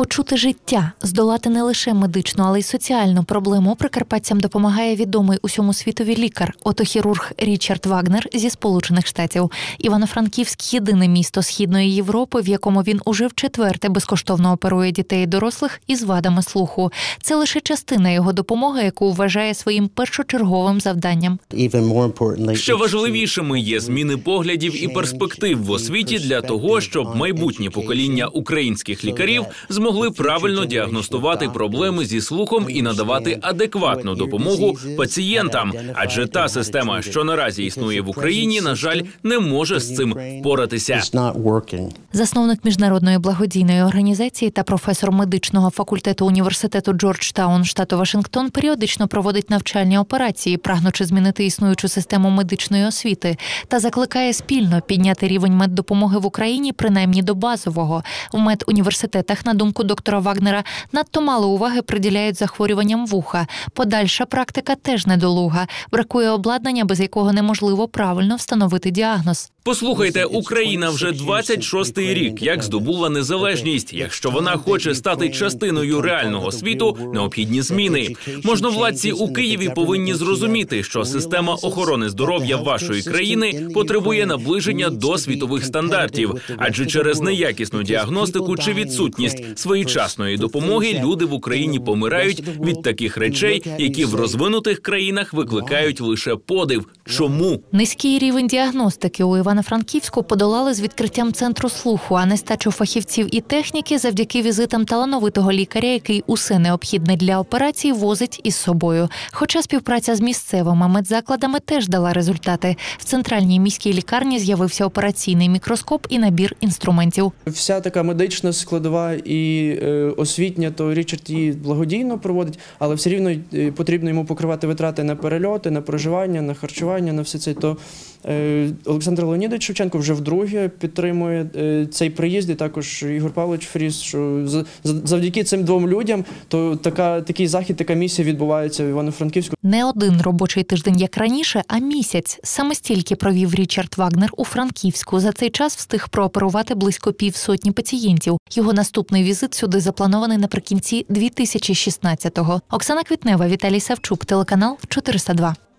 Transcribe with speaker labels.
Speaker 1: Почути життя, здолати не лише медичну, але й соціальну проблему прикарпатцям допомагає відомий усьому світові лікар, отохірург Річард Вагнер зі Сполучених Штатів. Івано-Франківськ – єдине місто Східної Європи, в якому він уже вчетверте безкоштовно оперує дітей і дорослих із вадами слуху. Це лише частина його допомоги, яку вважає своїм першочерговим завданням.
Speaker 2: Що важливішими є зміни поглядів і перспектив в освіті для того, щоб майбутнє покоління українських лікарів змогли правильно діагностувати проблеми зі слухом і надавати адекватну допомогу пацієнтам. Адже та система, що наразі існує в Україні, на жаль, не може з цим впоратися.
Speaker 1: Засновник міжнародної благодійної організації та професор медичного факультету університету Джорджтаун, штату Вашингтон, періодично проводить навчальні операції, прагнучи змінити існуючу систему медичної освіти, та закликає спільно підняти рівень меддопомоги в Україні принаймні до базового. В медуніверситетах, на думку доктора Вагнера, надто мало уваги приділяють захворюванням вуха. Подальша практика теж недолуга. Бракує обладнання, без якого неможливо правильно встановити діагноз.
Speaker 2: Послухайте, Україна вже 26-й рік, як здобула незалежність. Якщо вона хоче стати частиною реального світу, необхідні зміни. Можновладці у Києві повинні зрозуміти, що система охорони здоров'я вашої країни потребує наближення до світових стандартів. Адже через неякісну діагностику чи відсутність своєчасної допомоги люди в Україні помирають від таких речей, які в розвинутих країнах викликають лише подив. Чому?
Speaker 1: Низький рівень діагностики у Івано-Франківську подолали з відкриттям центру слуху, а нестачу фахівців і техніки завдяки візитам талановитого лікаря, який усе необхідне для операції возить із собою. Хоча співпраця з місцевими медзакладами теж дала результати. В центральній міській лікарні з'явився операційний мікроскоп і набір інструментів.
Speaker 3: Вся така медична складова і освітня, то Річард її благодійно проводить, але все рівно потрібно йому покривати витрати на перельоти, на проживання, на харчування, на все це. То Олександр Леонідович Шевченко вже вдруге підтримує цей приїзд, і також Ігор Павлович Фріс, що завдяки цим двом людям то такий захід, така місія відбувається в Івано-Франківську.
Speaker 1: Не один робочий тиждень, як раніше, а місяць. Саме стільки провів Річард Вагнер у Франківську. За цей час встиг прооперувати близько 500 пацієнтів. Його наступний візит сюди запланований наприкінці 2016-го. Оксана Квітнева, Віталій Савчук, телеканал 402.